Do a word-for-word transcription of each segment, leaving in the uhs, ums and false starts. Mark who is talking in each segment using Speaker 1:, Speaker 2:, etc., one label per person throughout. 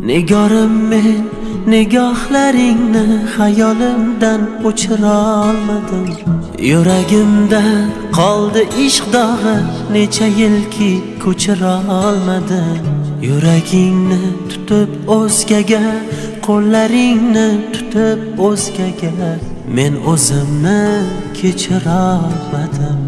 Speaker 1: Nigorim men nigohlaringni xayolimdan o'chira olmadim. Yuragimda qoldi ishq dog'i, necha yilki ko'chira olmadim. Yuragingni tutib o'zgaga, qo'llaringni tutib o'zgaga, men o'zimni kechira olmadim.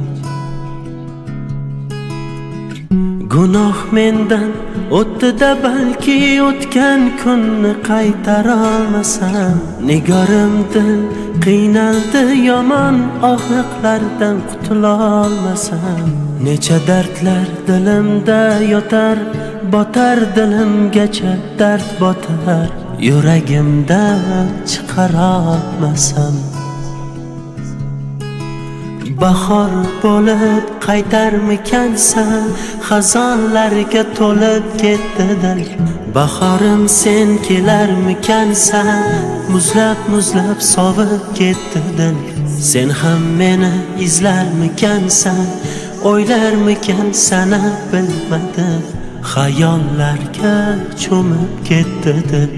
Speaker 1: Gunoh mendan o'tdi-da, balki o'tgan kunni qaytara olmasam. Nigorim dil qiynaldi, yomon og'riqlardan qutula olmasam. Necha dardlar dilimda yotar, botar dilimgacha dard botar, yuragimdan chiqara olmasam. Bahor bo'lib qaytarmikansan, xazonlarga to'lib ketdi dil. Bahorim sen kelarmikansan, muzlab muzlab sovib ketdi dil. Sen ham meni izlarmikansan, o'ylarmikansan bilmadim. Xayollarga cho'mib ketdi dil.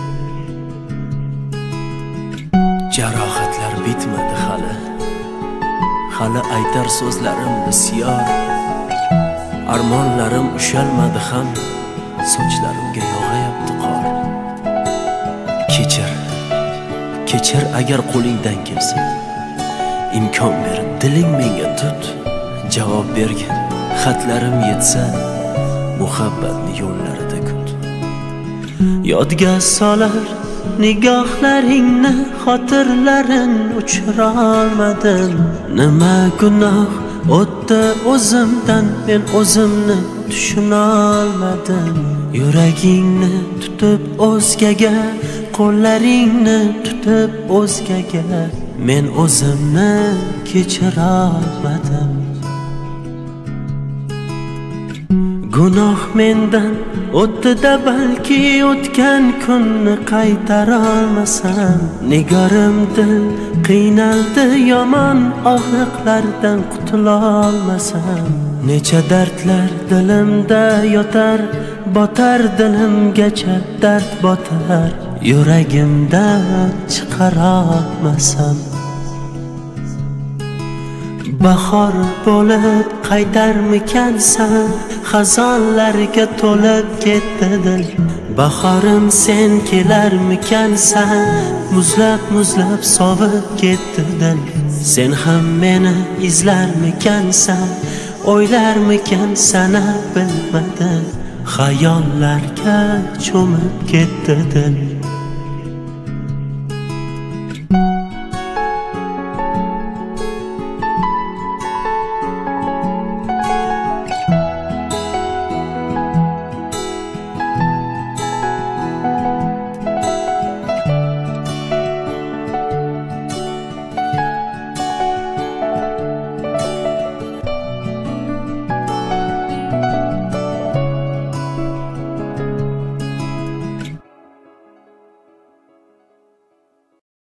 Speaker 1: Jarohatlar bitmadi hali, hali aytar so'zlarim bisyor. Armonlarim ushalmadi ham, sochlarimga yog'ayapti qor. Kechir, kechir agar qo'lingdan kelsa. Imkon berib diling menga tut, javob bergin xatlarim yetsa, muhabbatni yo'llarida kut. Yodga solar nigohlaringni, xotirlarin uchira olmadim. Nima gunoh o'tdi o'zimdan, men o'zimni tushuna olmadim. Yuragingni tutib o'zgaga, qo'llaringni tutib o'zgaga, men o'zimni kechira olmadim. Gunoh mendan o'tdi-da, balki o'tgan kunni qaytara olmasam. Nigorim dil qiynaldi, yomon og'riqlardan qutula olmasam. Necha dardlar dilimda yotar, botar dilimgacha dard botar, yuragimdan chiqara olmasam. Bahor bo'lib qaytarmikansan, xazonlarga to'lib ketdi dil. Bahorim sen kelarmikansan, muzlab muzlab sovib ketdi dil. Sen ham meni izlarmikansan, o'ylarmikansan bilmadim. Xayollarga cho'mib ketdi dil.